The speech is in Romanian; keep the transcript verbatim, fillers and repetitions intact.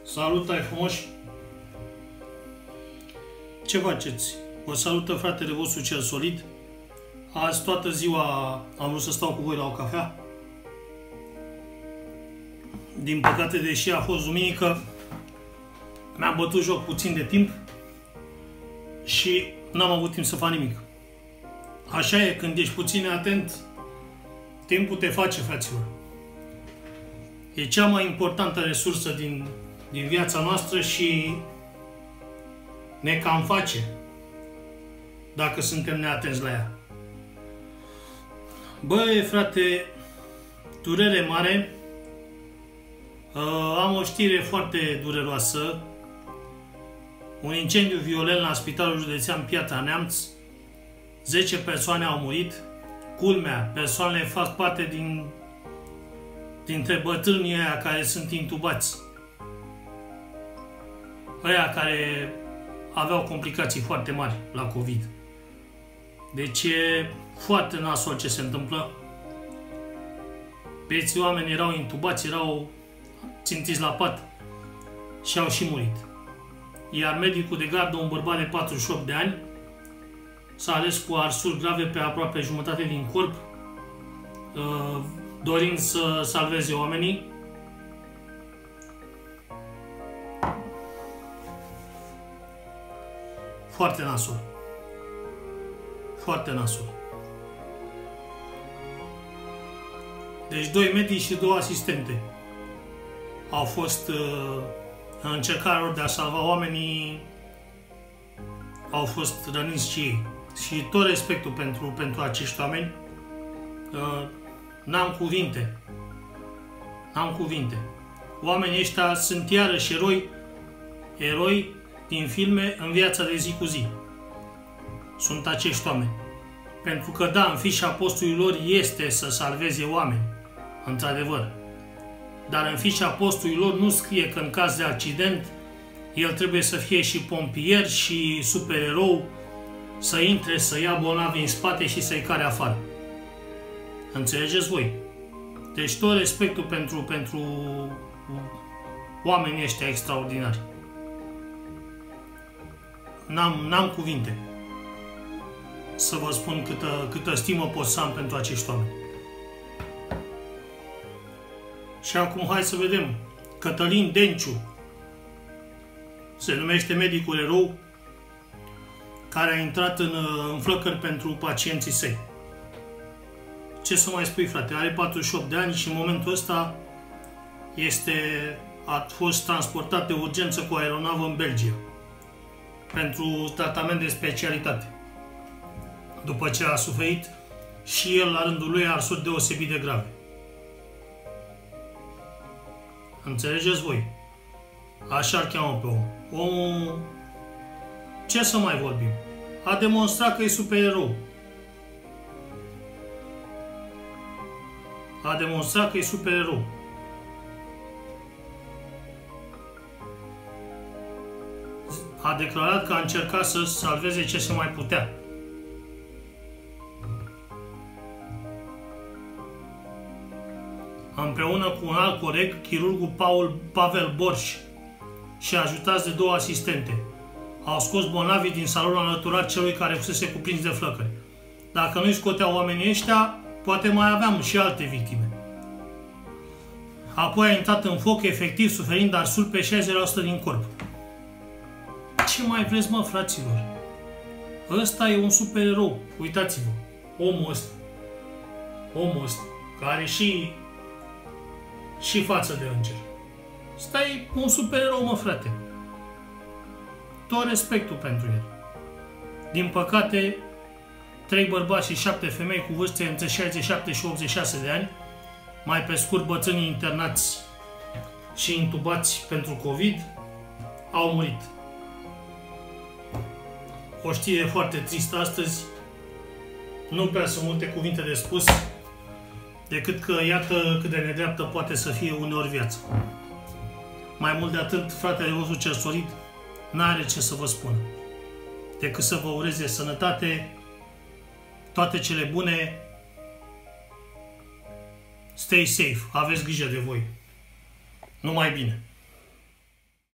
Salut, ai frumoși! Ce faceți? Vă salută fratele vostru cel solid. Azi toată ziua am vrut să stau cu voi la o cafea. Din păcate, deși a fost duminică, mi-am bătut joc puțin de timp și n-am avut timp să fac nimic. Așa e, când ești puțin atent, timpul te face, fraților. E cea mai importantă resursă din, din viața noastră și ne cam face dacă suntem neatenți la ea. Băi, frate, durere mare. Am o știre foarte dureroasă. Un incendiu violent la Spitalul Județean Piatra Neamț. zece persoane au murit. Culmea, persoanele fac parte din dintre bătrânii aia care sunt intubați. Aia care aveau complicații foarte mari la COVID. Deci e foarte nasol ce se întâmplă. Bieții oameni erau intubați, erau țintiți la pat și au și murit. Iar medicul de gardă, un bărbat de patruzeci și opt de ani, s-a ales cu arsuri grave pe aproape jumătate din corp, dorind să salveze oamenii. Foarte nasol. Foarte nasol. Deci doi medici și două asistente au fost uh, în încercarea lor de a salva oamenii, au fost răniți și ei. Și tot respectul pentru, pentru acești oameni. Uh, N-am cuvinte. N-am cuvinte. Oamenii ăștia sunt iarăși eroi, eroi din filme în viața de zi cu zi. Sunt acești oameni. Pentru că, da, în fișa postului lor este să salveze oameni, într-adevăr. Dar în fișa postului lor nu scrie că în caz de accident el trebuie să fie și pompier și supererou, să intre, să ia bolnavi în spate și să-i care afară. Înțelegeți voi? Deci tot respectul pentru, pentru oamenii ăștia extraordinari. N-am, n-am cuvinte să vă spun câtă, câtă stimă pot să am pentru acești oameni. Și acum hai să vedem. Cătălin Denciu se numește medicul erou care a intrat în, în flăcări pentru pacienții săi. Ce să mai spui, frate? Are patruzeci și opt de ani și în momentul ăsta este, a fost transportat de urgență cu aeronavă în Belgia pentru tratament de specialitate. După ce a suferit și el, la rândul lui, arsuri deosebit de grave. Înțelegeți voi? Așa-l cheamă pe om. Omul, ce să mai vorbim? A demonstrat că e supererou. A demonstrat că e supererou. A declarat că a încercat să salveze ce se mai putea. Împreună cu un alt coleg, chirurgul Paul, Pavel Borș, și ajutați de două asistente, au scos bolnavii din salonul alăturat celui care fusese cuprins de flăcări. Dacă nu-i scoteau oamenii ăștia, poate mai aveam și alte victime. Apoi a intrat în foc, efectiv suferind arsuri pe șaizeci la sută din corp. Ce mai vreți, mă, fraților? Ăsta e un supererou. Uitați-vă. Omul ăsta. Omul ăsta. Care are și, și față de înger. Ăsta e un supererou, mă, frate. Tot respectul pentru el. Din păcate, trei bărbați și șapte femei cu vârste între șaizeci și șapte și optzeci și șase de ani, mai pe scurt bătrânii internați și intubați pentru COVID, au murit. O știre foarte tristă astăzi. Nu prea sunt multe cuvinte de spus, decât că iată cât de nedreaptă poate să fie uneori viața. Mai mult de atât, fratele vostru cel solid n-are ce să vă spună, decât să vă ureze sănătate, toate cele bune. Stay safe, aveți grijă de voi. Numai bine.